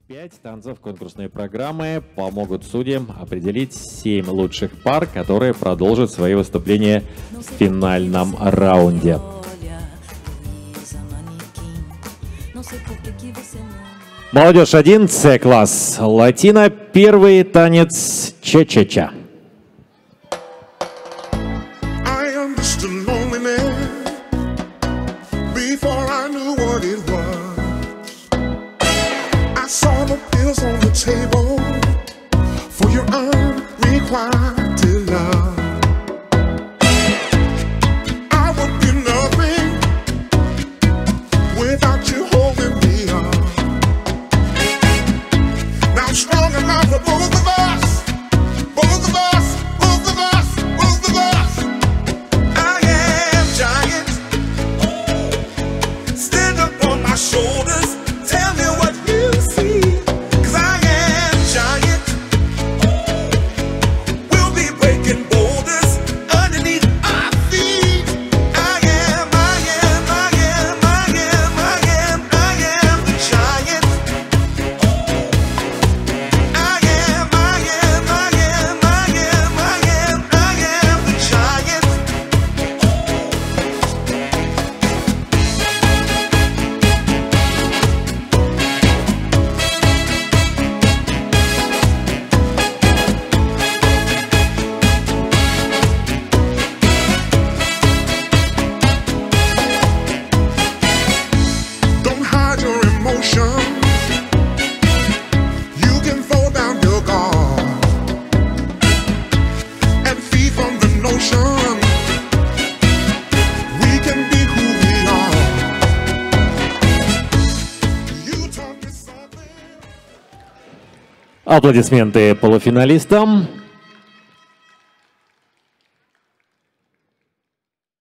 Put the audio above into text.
5 танцев конкурсной программы помогут судьям определить 7 лучших пар, которые продолжат свои выступления в финальном раунде. Молодежь 1, С-класс, латино, первый танец ча-ча-ча. On the table for your unrequited love. I would be nothing without you holding me up. Now I'm strong enough for both of us, both of us, both of us, both of us. I am giant, stand up on my shoulders, tell me what you see. Аплодисменты полуфиналистам.